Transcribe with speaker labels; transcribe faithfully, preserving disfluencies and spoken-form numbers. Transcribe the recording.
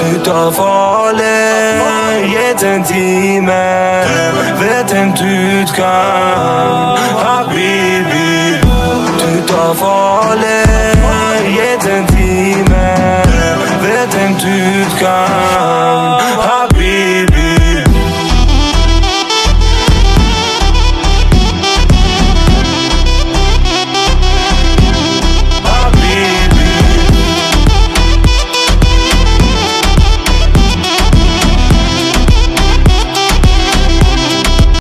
Speaker 1: Du tar farlig, gitt en time. Vet en du kan, habibi. Du tar farlig, gitt en time. Vet en du kan.